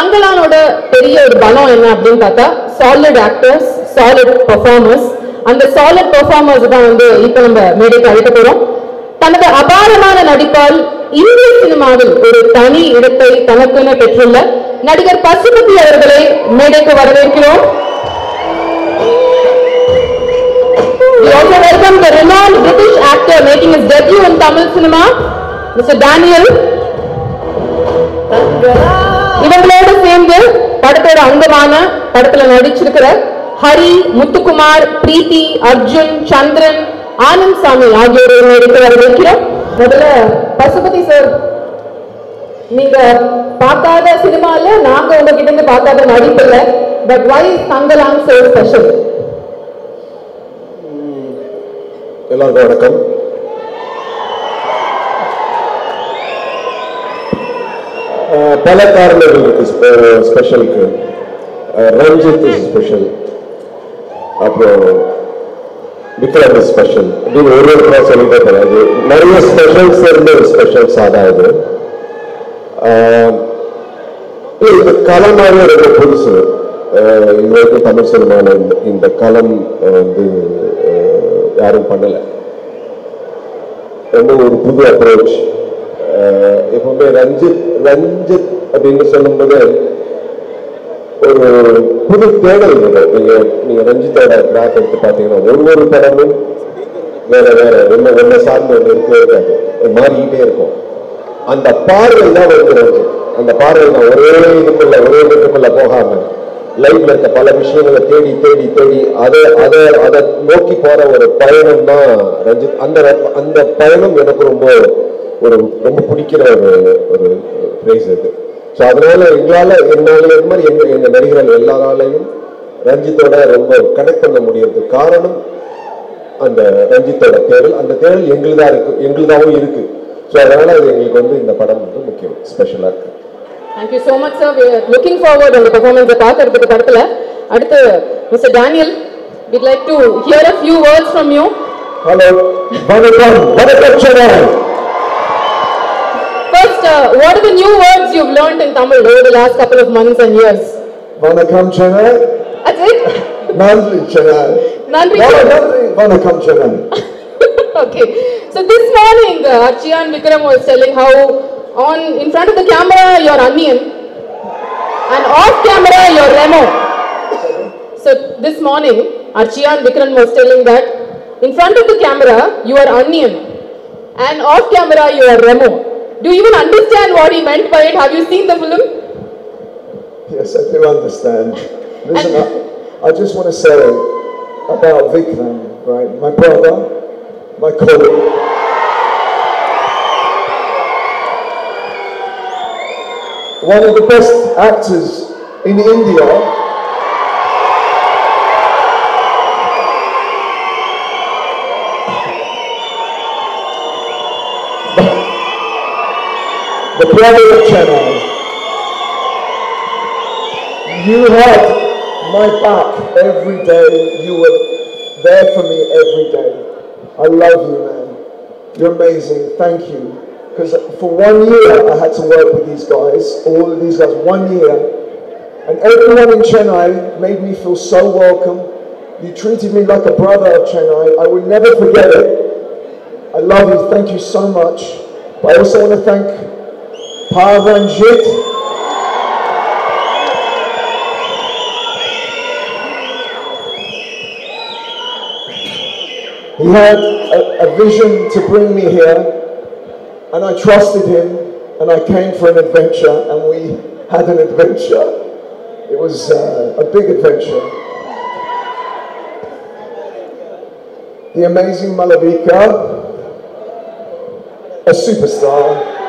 தங்கலானோட பெரிய ஒரு பலம் என்ன அப்படின்னு பார்த்தா சாலிட் ஆக்டர்ஸ், சாலிட் பெர்ஃபார்மர்ஸ். அந்த சாலிட் பெர்ஃபார்மர்ஸ் தான் வந்து இப்ப நம்ம மேடைக்கு அழைக்க போறோம். தனது அபாரமான நடிப்பால் இந்திய சினிமாவில் ஒரு தனி இடத்தை தனக்கென பெற்றுள்ள நடிகர் பசுபதி அவர்களை மேடைக்கு வரவேற்கிறோம். We also welcome the renowned British actor making his debut in Tamil cinema, Mr. Daniel. இவங்களோட சேர்ந்து படத்தோட அங்கமான படத்துல நடிச்சிருக்கிற ஹரி, முத்துக்குமார், பிரீத்தி, அர்ஜுன், சந்திரன், ஆனந்த் சாமி ஆகியோரை மேடைக்கு வரவேற்கிறோம். முதல்ல பசுபதி சார், நீங்க பார்க்காத சினிமால நாங்க உங்ககிட்ட இருந்து பார்க்காத நடிப்பில்லை, but why is Thangalaan so special? எல்லாருக்கும் வணக்கம். பல காரணங்கள் இருக்கு ஸ்பெஷலுக்கு. ரஞ்சித் இஸ் ஸ்பெஷல், அப்புறம் விக்ரம் இஸ் ஸ்பெஷல். அப்படின்னு ஒருவருக்கா சொல்லிட்டே போறாது. நிறைய ஸ்பெஷல்ஸ் இருந்து ஸ்பெஷல்ஸ் ஆகாது. இந்த களமாவே ரொம்ப புதுசு. இது வரைக்கும் தமிழ் சினிமாவில் இந்த களம் வந்து யாரும் பண்ணல. ரொம்ப ஒரு புது அப்ரோச். எப்பவுமே ரஞ்சித் அப்படின்னு சொல்லும்போது ஒரு புது தேடல் வரும். நீங்க ரஞ்சித்தோட கிராஃப் எடுத்து பார்த்தீங்கன்னா ஒவ்வொரு படமும் வேற வேற ஒன்ன சார்ந்து ஒன்று இருக்கவே இருக்காது, மாறிக்கிட்டே இருக்கும். அந்த பார்வை தான் வந்து ரஞ்சித். அந்த பார்வை தான் ஒரே இதுக்குள்ள போகாம லைஃப்ல இருக்க பல விஷயங்களை தேடி தேடி தேடி அதை நோக்கி போற ஒரு பயணம் தான் ரஞ்சித். அந்த பயணம் எனக்கு ரொம்ப பிடிக்கிற ஒரு பிரைஸ் இது. ஸோ அதனால என்னால இது மாதிரி எங்க நடிகர்கள் எல்லாராலையும் ரஞ்சித்தோட ரொம்ப கனெக்ட் பண்ண முடியறதுக்கு காரணம் அந்த ரஞ்சித்தோட தேடல். அந்த தேடல் எங்களுதாகவும் இருக்கு. ஸோ அதனால அது எங்களுக்கு வந்து இந்த படம் வந்து முக்கியம், ஸ்பெஷலா இருக்கு. Thank you so much, sir. We are looking forward on the performance பார்க்கிறதுக்கு படத்துல. அடுத்து Mr. Daniel, we'd like to hear a few words from you. Hello, வணக்கம் Chennai. First, what are the new words you've learned in Tamil over the last couple of months and years? Vanakkam Chennai. That's it? Nandri Chennai. Vanakkam Chennai. Okay. So this morning, Archian Vikram was telling how in front of the camera you're onion and off camera you're Remo. So this morning Archian Vikram was telling that in front of the camera you are onion and off camera you are Remo. Do you even understand what he meant by it? Have you seen the film? Yes, I do understand. Listen, I just want to say about Vikram, right? My brother, my colleague. One of the best actors in India. The brother of Chennai. You had my back every day. You were there for me every day. I love you, man. You're amazing. Thank you. Because for 1 year I had to work with these guys, all of these guys, 1 year. And everyone in Chennai made me feel so welcome. You treated me like a brother of Chennai. I will never forget it. I love you, thank you so much. But I also want to thank Paranjit. He had a vision to bring me here. And I trusted him, and I came for an adventure, and we had an adventure. It was a big adventure. The amazing Malavika, a superstar,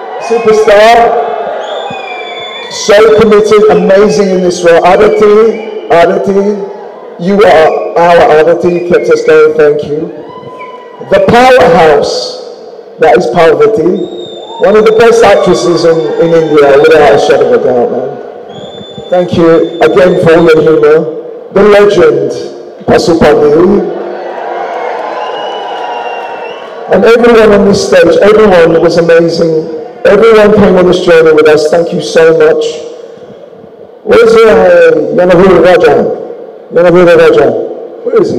so committed, amazing in this role. Aditi, you are our Aditi, kept us going, thank you. The powerhouse, that is Parvati, one of the best actresses in India, without a shadow of a doubt, man. Thank you again for all your humor. The legend, Pasupati. And everyone on this stage, everyone was amazing. Everyone came on this journey with us. Thank you so much. Where's Yanavura Raja? Yanavura Raja. Where is he?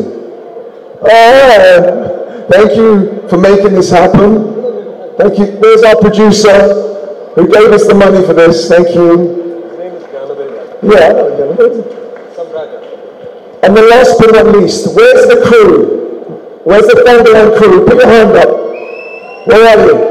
Thank you for making this happen. Thank you. There's our producer who gave us the money for this. Thank you. His name is Ganavira. Yeah. And the last but not least, where's the crew? Where's the Thunderland crew? Put your hand up. Where are you?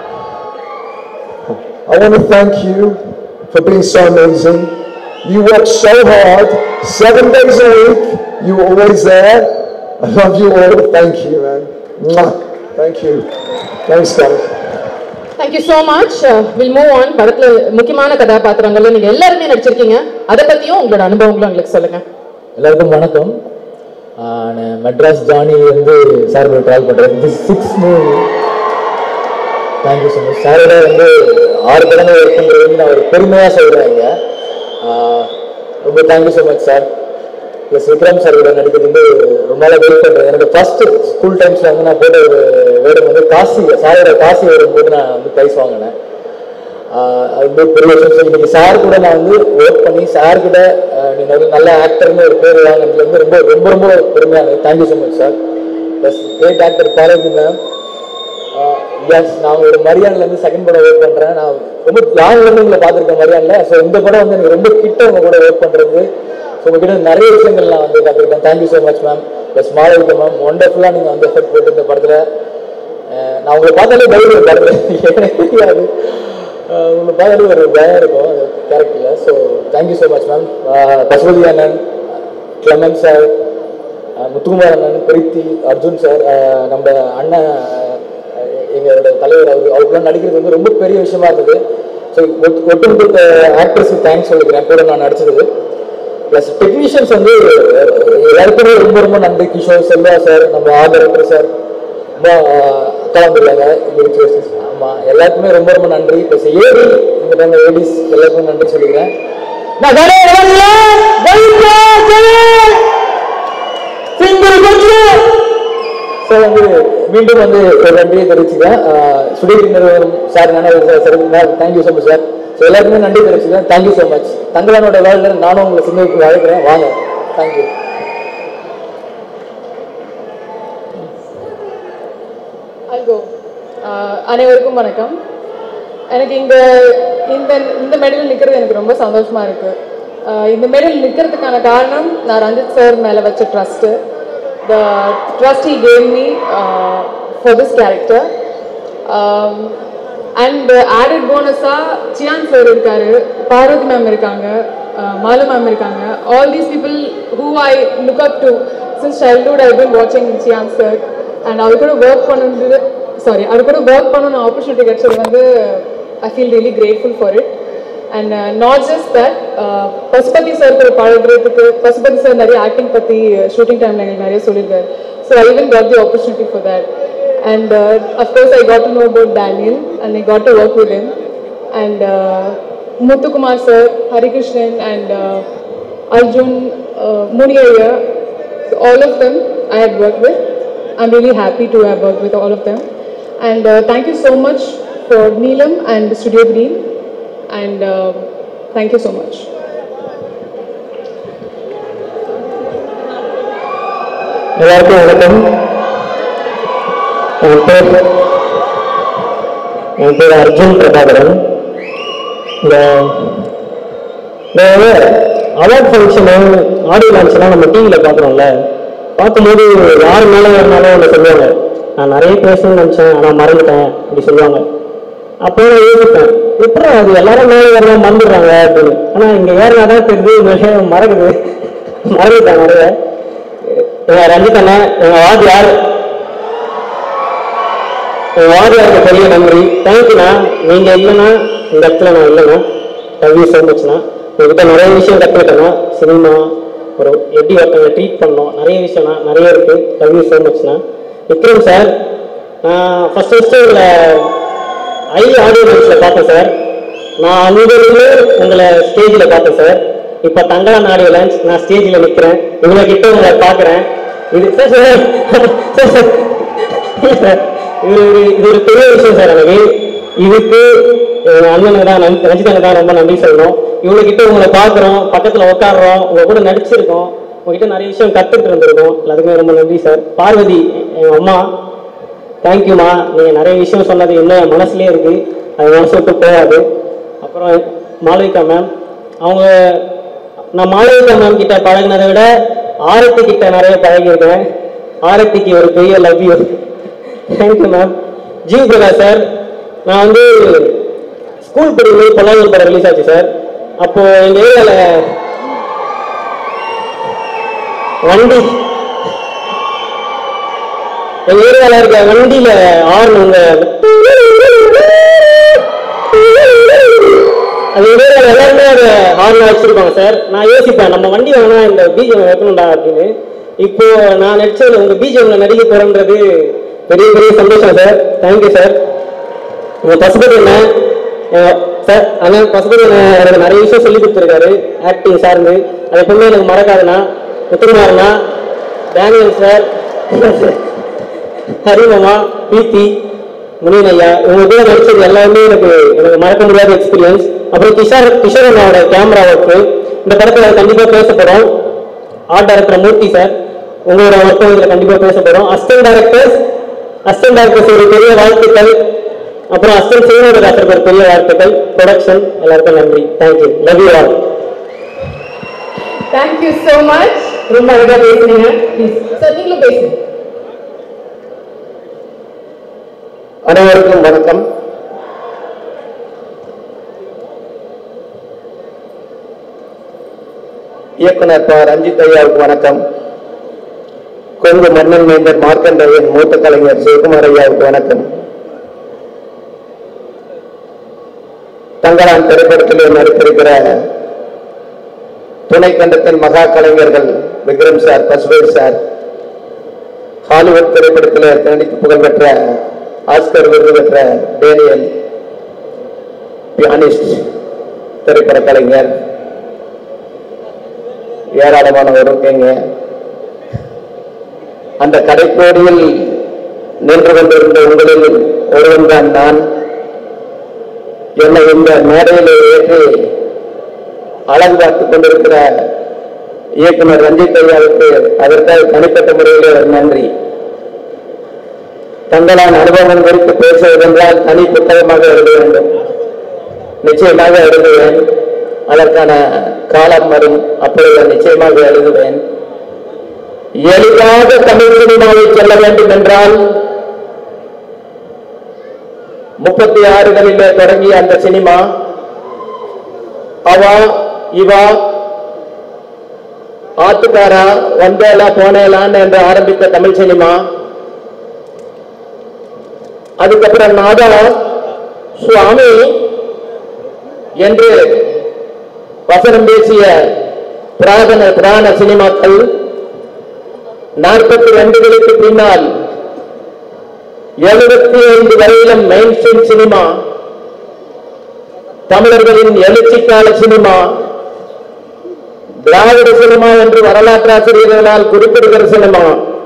I want to thank you for being so amazing. You work so hard, 7 days a week. You were always there. I love you all. Thank you, man. Mwah. Thank you. Thanks, guys. Thank you so much. We'll move on. படத்துல முக்கியமான கதாபாத்திரங்கள்ல நீங்க எல்லாரும் நடிச்சிருக்கீங்க. அத பத்தியும் உங்களோட அனுபவங்களை உங்களுக்கு சொல்லுங்க. எல்லாருக்கும் வணக்கம். நான் மெட்ராஸ் ஜானி வந்து சார் கூட ட்ராவல் பண்றேன். This 6th movie. Thank you so much. சாரோட வந்து 6 படங்கள் ஒர்க் பண்றது நான் ஒரு பெருமையா சொல்றேங்க. ரொம்ப thank you so much sir. Plus Vikram sir கூட நடிக்கிறது வந்து ரொம்ப நாளாக வெயிட் பண்ணுறேன். எனக்கு ஃபர்ஸ்ட் ஸ்கூல் டைம்ஸில் வந்து நான் போட்ட ஒரு வேடம் வந்து காசி, சாரோட காசி வேடம் போட்டு நான் வந்து ப்ரைஸ் வாங்கினேன். அது வந்து பெரிய விஷயம். இன்னைக்கு சார் கூட நான் வந்து ஒர்க் பண்ணி சார்கிட்ட நீங்கள் வந்து நல்ல ஆக்டர்னு ஒரு பேர் வாங்கினதுல வந்து ரொம்ப ரொம்ப ரொம்ப பெருமையாக. Thank you so much sir. Plus great actor Bharathi ma'am. Yes, நான் ஒரு மரியாதைலேருந்து செகண்ட் படம் ஒர்க் பண்ணுறேன். நான் ரொம்ப லாங்லேருந்து உங்களை பார்த்துருக்கேன் மரியாதையில். ஸோ இந்த படம் வந்து எனக்கு ரொம்ப கிட்ட உங்க கூட ஒர்க் பண்ணுறது. ஸோ உங்ககிட்ட நிறைய விஷயங்கள் நான் வந்து கற்றுக்கிட்டேன். Thank you so much ma'am. Plus Malavika ma'am, ஒண்டர்ஃபுல்லாக நீங்கள் வந்து எஃபெக்ட் போட்டு இந்த படத்தில் நான் உங்களை பார்த்தாலே தைரியம் படத்தில் எனக்கு தெரியாது. உங்களை பார்த்தாலே ஒரு பயம் இருக்கும் அந்த கேரக்டரில். So thank you so much ma'am. Pasupathi அண்ணன், கிளமன் சார், முத்துக்குமார் அண்ணன், பிரீத்தி, அர்ஜுன் சார், நம்ம அண்ணன் எங்களோட தலைவர் அவருக்குலாம் நடிக்கிறது வந்து ரொம்ப பெரிய விஷயமா இருந்தது. ஸோ ஒட்டுமொத்த ஆக்டர்ஸுக்கு தேங்க்ஸ் சொல்லிக்கிறேன் கூட நான் நடிச்சது. ப்ளஸ் டெக்னீஷியன்ஸ் வந்து எல்லாருக்குமே ரொம்ப ரொம்ப நன்றி. கிஷோர், செல்வா சார், நம்ம ஆதரவர் சார், ரொம்ப கலந்துருக்காங்க. ஆமாம், எல்லாருக்குமே ரொம்ப ரொம்ப நன்றி. ப்ளஸ் ஏடி இந்த டைம் ஏடிஸ் எல்லாருக்குமே நன்றி சொல்லிக்கிறேன். ஸோ வந்து மீண்டும் வந்து ஒரு நன்றியை தெரிவிச்சுக்கிறேன். சுடீர் நிறுவனம் sir, sir thank you so much sir. So எல்லாருக்குமே நன்றி தெரிவிச்சுக்கிறேன். Thank you so much. தங்களானோட வேலையில் நானும் உங்களை சின்னத்துக்கு அழைக்கிறேன், வாங்க. தேங்க்யூ. அனைவருக்கும் வணக்கம். எனக்கு இந்த மெடல் நிற்கிறது எனக்கு ரொம்ப சந்தோஷமா இருக்கு. இந்த மெடல் நிற்கிறதுக்கான காரணம் நான் ரஞ்சித் சார் மேலே வச்ச trust. The trust he gave me for this character, and added bonus Chiyan sir irukkaru, Parvati ma'am irukanga, Malu ma'am irukanga. All these people who I look up to since childhood. I've been watching Chiyan sir, and I could work பண்ணனும் opportunity கிடைச்சது வந்து I feel really grateful for it. And not just that, Pasupathi sir கூட பாடுறதுக்கு Pasupathi sir நிறைய acting பற்றி shooting டைமில் எங்களுக்கு நிறைய சொல்லியிருக்காரு. So I even got the opportunity for that. And of course I got to know about Daniel and I got to work with him. And Muthukumar sir, Harikrishnan and Arjun, Muniyaya, so all of them I had worked with. I'm really happy to have worked with all of them. And thank you so much for Neelam and Studio Green. And thank you so much. எல்லாருக்கும் வணக்கம். என் பேர் Arjun Prabhakaran. Award function, audio லான்ச்லாம் நம்ம டிவியில் பார்க்குறோம்ல, பார்க்கும்போது யார் மேலே இருந்தாலும் ஒன்று சொல்லுவாங்க, நான் நிறைய பேசணும்னு நினச்சேன் ஆனால் மறந்துட்டேன் அப்படி சொல்லுவாங்க. அப்போ நான் யோசிப்பேன், எப்படி அது எல்லாரும் மேலே வரலாம் மறந்துடுறாங்க அப்படின்னு. ஆனால் இங்கே ஏறினாதான் தெரியுது மறந்துட்டாங்க நிறைய. எங்கள் ரஞ்சித் அண்ணன், எங்கள் வாத்தியார், எங்கள் வாத்தியாருக்கு பெரிய நன்றி. தேங்க்யூண்ணா. நீங்கள் இல்லைன்னா இந்த இடத்துல நான் இல்லைண்ணா. கல்வி சோமச்சுண்ணா. உங்ககிட்ட நிறைய விஷயம் கற்றுக்கிட்டேன்னா, சினிமா ஒரு எப்படி ஒருத்தவங்க ட்ரீட் பண்ணோம், நிறைய விஷயம்னா நிறைய இருக்குது. கல்வி சோமச்சுண்ணா. விக்ரம் சார், நான் ஃபஸ்ட்டு உங்களை ஆடியோ லான்ச்சில் பார்த்தேன் சார். நான் அங்கேருந்து உங்களை ஸ்டேஜில் பார்த்தேன் சார். இப்போ தங்கலான் ஆடியோ லான்ச் நான் ஸ்டேஜில் நிற்கிறேன், உங்களை கிட்ட உங்களை பார்க்குறேன். இது சார் சார் இது ஒரு பெரிய விஷயம் சார். எனக்கு இதுக்கு அண்ணனுக்கு தான் ரஞ்சிதனுக்கு தான் ரொம்ப நன்றி சொல்லணும். இவங்ககிட்ட உங்களை பார்க்குறோம், பக்கத்தில் உட்காடுறோம், உங்க கூட நடிச்சிருக்கோம், உங்ககிட்ட நிறைய விஷயம் கற்றுட்டு இருந்திருக்கோம். எல்லாத்துக்குமே ரொம்ப நன்றி சார். பார்வதி எங்கள் அம்மா, தேங்க்யூம்மா. நீங்கள் நிறைய விஷயம் சொன்னது இன்னும் மனசுலேயே இருக்குது, அது மனசு விட்டு போகாது. அப்புறம் மாளவிகா மேம், அவங்க நான் மாளவிகா மேம் கிட்ட பழகினதை விட ஆரத்தி கிட்ட நிறைய பழகியிருக்கேன். ஆரத்திக்கு ஒரு பெரிய love you. Thank you ma'am. Jeev Prakash sir, நான் வந்து ஸ்கூல் படிக்கும்போது பொள்ளாச்சி படம் ரிலீஸ் ஆச்சு சார். அப்போ எங்கள் ஏரியாவில் வண்டி, எங்கள் ஏரியாவில் இருக்க வண்டியில் ஆர்ன் உங்க அது ஏரியாவில் எல்லாருமே அதை ஹார்ன் வச்சிருப்பாங்க சார். நான் யோசிப்பேன், நம்ம வண்டி வாங்கினா இந்த பிஜிஎம் வைக்கணும்டா அப்படின்னு. இப்போ நான் நடிச்சது உங்க பிஜிஎம்ல நடிக்க போறேன்றது பெரிய பெரிய சந்தோஷம் சார். Thank you sir. உங்க பசுபதி அண்ணன் சார், அண்ணன் பசுபதி அண்ணன் எனக்கு நிறைய விஷயம் சொல்லி கொடுத்துருக்காரு ஆக்டிங் சார்ந்து. அது எப்பவுமே எனக்கு மறக்காதுண்ணா. முத்துக்குமார்ண்ணா, டேனியல் சார், ஹரிமாமா, பீத்தி, முனியன் ஐயா, இவங்க கூட நடிச்சது எல்லாமே எனக்கு மறக்க முடியாத எக்ஸ்பீரியன்ஸ். அப்புறம் கிஷோர் அண்ணாவோட கேமரா ஒர்க்கு இந்த படத்தில் கண்டிப்பாக பேசப்படும். ஆர்ட் டைரக்டர் மூர்த்தி சார், உங்களோட ஒர்க்கும் இதில் கண்டிப்பாக பேசப்படும். அசிஸ்டன்ட் டைரக்டர்ஸ் ஒரு பெரிய வாழ்த்துக்கள். அப்புறம் அசிஸ்டன்ட் சினிமாட்டோகிராஃபருக்கு ஒரு பெரிய வாழ்த்துக்கள். ப்ரொடக்ஷன் எல்லாருக்கும் நன்றி. Thank you. Love you all. Thank you so much. ரொம்ப அழகாக பேசுனீங்க. சார் நீங்களும் பேசுங்க. அனைவருக்கும் வணக்கம். இயக்குனர் ப. ரஞ்சித் ஐயாவுக்கு வணக்கம். கொங்கு மன்னன் மேந்தர் மார்க்கண்டேயன் மூத்த கலைஞர் சிவகுமார் ஐயாவுக்கு வணக்கம். தங்களான் திரைப்படத்திலே நடித்திருக்கிற துணை கண்டத்தின் மகா கலைஞர்கள் Vikram sir, Pasupathi sir, Hollywood திரைப்படத்தில் நடித்து புகழ்பெற்ற ஆஸ்கர் விருது பெற்ற டேனியல், பியானிஸ்ட், திரைப்பட கலைஞர், ஏராளமானவர் இருக்கீங்க. அந்த கடைக்கோடியில் நின்று கொண்டிருந்த உங்களில் ஒருவன் தான் நான். என்னை இந்த மேடையில் ஏற்றி அழகு பார்த்துக் கொண்டிருக்கிற இயக்குனர் ரஞ்சித் ஐயாவுக்கு அதற்காக தனிப்பட்ட முறையில் ஒரு நன்றி. தங்களான் அனுபவம் குறித்து பேசுவதென்றால் தனி புத்தகமாக எழுத வேண்டும். நிச்சயமாக எழுதுவேன். அதற்கான காலம் வரும், அப்பொழுது நிச்சயமாக எழுதுவேன். எளிதாக தமிழ் சினிமாவை செல்ல வேண்டும் என்றால் 36களிலே தொடங்கிய அந்த சினிமா அவா இவா ஆத்துக்காரா வந்தேலா போனேலான்னு என்று ஆரம்பித்த தமிழ் சினிமா, அதுக்கப்புறம் நாதா சுவாமி என்று வசனம் பேசிய பிராண சினிமாக்கள், 42களுக்கு பின்னால் 75 வரையிலும் மெயின் ஸ்ட்ரீம் சினிமா, தமிழர்களின் எழுச்சிக்கால சினிமா, திராவிட சினிமா என்று வரலாற்றாசிரியர்களால் குறிப்பிடுகிற சினிமா,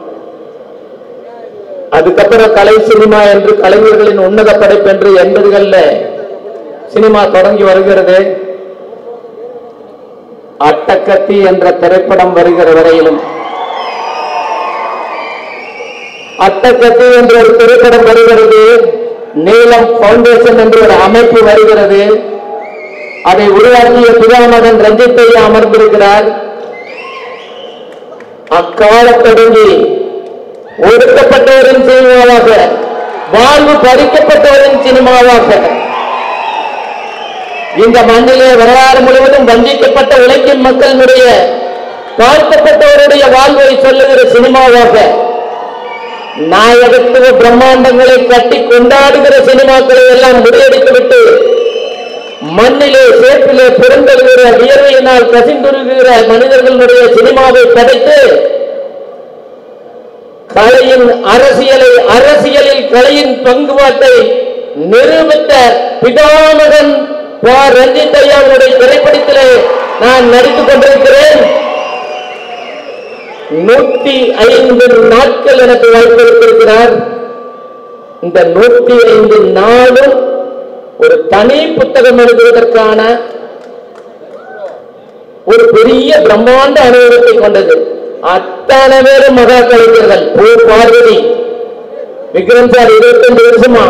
அதுக்கப்புறம் கலை சினிமா என்று கலைஞர்களின் உன்னத படைப்பு என்று 80களில் சினிமா தொடங்கி வருகிறது. அட்டக்கத்தி என்ற திரைப்படம் வருகிற வரையிலும், அட்டக்கத்தி என்ற ஒரு திரைப்படம் வருகிறது, நீலம் பவுண்டேஷன் என்ற ஒரு அமைப்பு வருகிறது. அதை உருவாக்கிய பிதாமகன் ரஞ்சித் ஐயா அமர்ந்திருக்கிறார். அக்கால தொடங்கி ஒடுக்கப்பட்டவரின் சினிமாவாக, வாழ்வு பறிக்கப்பட்டவரின் சினிமாவாக, இந்த மண்ணிலே வரலாறு முழுவதும் வஞ்சிக்கப்பட்ட உழைக்கும் மக்களினுடைய தாழ்த்தப்பட்டவருடைய வாழ்வை சொல்லுகிற சினிமாவாக, நாயகத்துவ பிரம்மாண்டங்களை கட்டி கொண்டாடுகிற சினிமாக்களை எல்லாம் முறியடித்துவிட்டு மண்ணிலே சேற்றிலே பிறந்தெழுகிற வியர்வையினால் கசிந்துருகிற மனிதர்களுடைய சினிமாவை படைத்து கலையின் அரசியலில் கலையின் பங்குபாட்டை நிரூபித்த பிதாமகன் ரஞ்சித் ஐயாவுடைய திரைப்படத்திலே நான் நடித்துக் கொண்டிருக்கிறேன். 105 நாட்கள் எனக்கு வாய்ப்பு இருக்கிறார். இந்த 105 நாளும் ஒரு தனி புத்தகம் எழுதுவதற்கான ஒரு பெரிய பிரம்மாண்ட அனுபவத்தை கொண்டது. அத்தனை பேரும் மகா கலைஞர்கள். பார்வதி, விக்ரம் சார் 25 வருஷமா,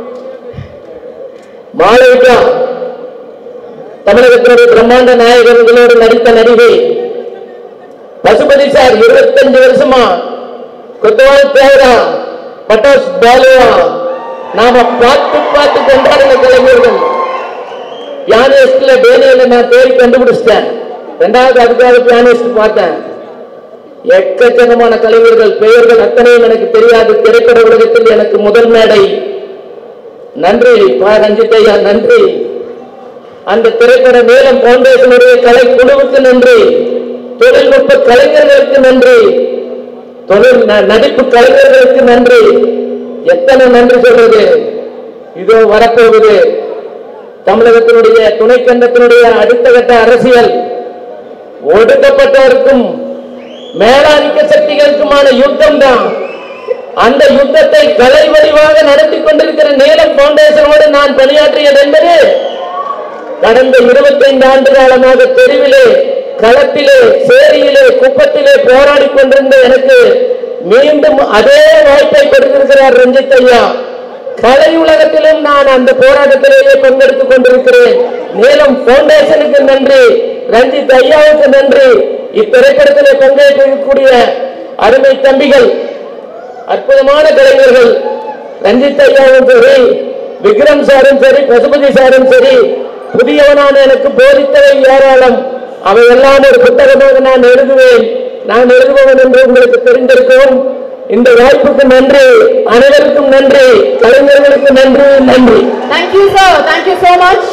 மாளவிகா தமிழகத்தினுடைய பிரம்மாண்ட நாயகர்களோடு நடித்த நடிகை, பசுபதி சார் 25 வருஷமா, கொத்தவால் தேவரா, பட்டாஸ் பாலுவா, நாம பார்த்து கொண்டாடின கலைஞர்கள். பியானிஸ்ட்ல டேனியல நான் தேடி கண்டுபிடிச்சிட்டேன். ரெண்டாவது அதுக்காக பியானிஸ்ட் பார்த்தேன். எக்கச்சக்கமான கலைஞர்கள் பெயர்கள் அத்தனையும் எனக்கு தெரியாது. திரைப்பட உலகத்தில் எனக்கு முதல் மேடை. நன்றி ரஞ்சித் ஐயா, நன்றி. அந்த திரைப்பட மேலம் பவுண்டேஷனுடைய கலை குழுவுக்கு நன்றி. தொழில்நுட்ப கலைஞர்களுக்கு நன்றி. நடிப்பு கலைஞர்களுக்கு நன்றி. எத்தனை நன்றி சொல்றது. இதோ வரப்போகுது தமிழகத்தினுடைய துணைக்கண்டத்தினுடைய அடுத்த கட்ட அரசியல். ஒடுக்கப்பட்டவருக்கும் மேலாதிக்க சக்திகளுக்குமான யுத்தம் தான். அந்த யுத்தத்தை கலை வடிவாக நடத்தி கொண்டிருக்கிற நீலம் பவுண்டேஷனோடு நான் பணியாற்றியது என்பது கடந்த 25 ஆண்டு காலமாக தெருவிலே, களத்திலே, சேரியிலே, குப்பத்திலே போராடி கொண்டிருந்த எனக்கு மீண்டும் அதே வாய்ப்பை கொடுத்திருக்கிறார் ரஞ்சித் ஐயா. கலை உலகத்திலும் நான் அந்த போராட்டத்திலேயே பங்கெடுத்துக் கொண்டிருக்கிறேன். நீலம் பவுண்டேஷனுக்கு நன்றி, ரஞ்சித் ஐயாவுக்கு நன்றி. இத்திரைப்படத்திலே பங்கேற்கக்கூடிய அருமை தம்பிகள், அற்புதமான கலைஞர்கள், ரஞ்சித் ஐயாவும் சரி, விக்ரம் சாரும் சரி, பசுபதி சாரும் சரி, புதியவனான எனக்கு போதித்தவை ஏராளம். அவையெல்லாம் ஒரு புத்தகமாக நான் எழுதுவேன். நான் எழுதுபவன் என்று உங்களுக்கு தெரிந்திருக்கும். இந்த வாய்ப்புக்கு நன்றி, அனைவருக்கும் நன்றி, கலைஞர்களுக்கு நன்றி. நன்றி. Thank you sir, thank you so much.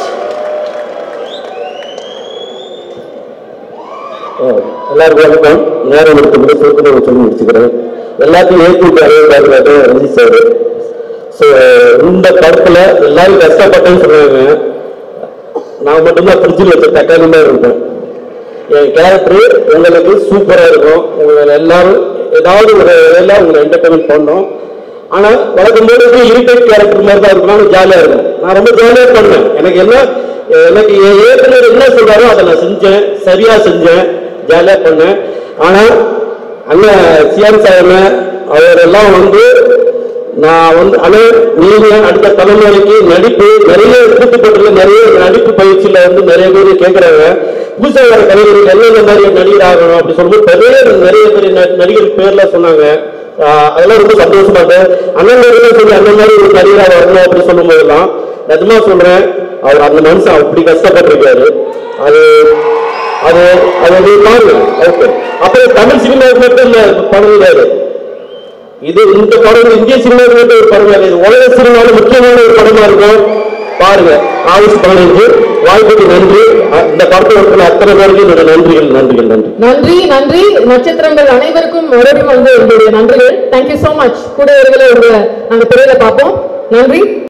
எல்லாருக்கும் வணக்கம். நேரம் எடுத்து சுருக்கமாக சொல்லி முடிச்சுக்கிறேன். எல்லாத்தையும் ஏற்கனவே அறிவிப்பாரு ரஞ்சித் சார். ஸோ இந்த படத்துல எல்லாரும் கஷ்டப்பட்டேன்னு சொல்றாங்க. நான் மட்டும்தான் ஃப்ரிட்ஜில் வச்ச தக்காளி மாதிரி இருப்பேன். என் கேரக்டர் உங்களுக்கு சூப்பராக இருக்கும். உங்களை எல்லாரும் ஏதாவது ஒரு வேலை உங்களை என்டர்டைன்மெண்ட் பண்ணோம். ஆனால் வழக்கம் போது இரிட்டேட் கேரக்டர் மாதிரி தான் இருக்கும். ஜாலியாக இருக்கும். நான் ரொம்ப ஜாலியாக பண்ணேன். எனக்கு ஏற்கனவே என்ன சொல்றாரோ அதை நான் செஞ்சேன், சரியா செஞ்சேன், ஜாலியாக பண்ணேன். ஆனால் அண்ணன் சியான் சார் அவரெல்லாம் நான் ஆனால் நீங்க அடுத்த தலைமுறைக்கு நடிப்பு நிறைய கூட்டுப்பட்டு நிறைய நடிப்பு பயிற்சியில நிறைய பேர் கேட்கிறாங்க. புதுசாக வர கலைஞர்கள் என்னென்ன மாதிரி நடிகர் ஆகணும் அப்படி சொல்லும்போது நிறைய பேர் நடிகர் பேர்ல சொன்னாங்க. அதெல்லாம் ரொம்ப சந்தோஷமா இருக்கு. அண்ணன் சொல்லி அந்த மாதிரி ஒரு நடிகராக வரணும் அப்படி சொல்லும் போதெல்லாம் நிஜமா சொல்றேன், அவர் அந்த மனுஷன் அப்படி கஷ்டப்பட்டிருக்காரு. அது அது அது பாருங்க. ஓகே, அப்புறம் தமிழ் சினிமாவுக்கு மட்டும் இல்ல படம் கிடையாது இது. இந்த படம் இந்திய சினிமாவுக்கு மட்டும் ஒரு படம் கிடையாது, உலக சினிமாவில் முக்கியமான ஒரு படமா இருக்கும். பாருங்க, ஆகஸ்ட் 15. வாய்ப்புக்கு நன்றி. இந்த படத்தை இருக்கிற அத்தனை பேருக்கு என்னோட நன்றிகள். நன்றிகள். நன்றி நன்றி நன்றி. நட்சத்திரங்கள் அனைவருக்கும் மறுபடியும் எங்களுடைய நன்றிகள். Thank you so much. கூட உங்களை நாங்கள் திரையில பார்ப்போம். நன்றி.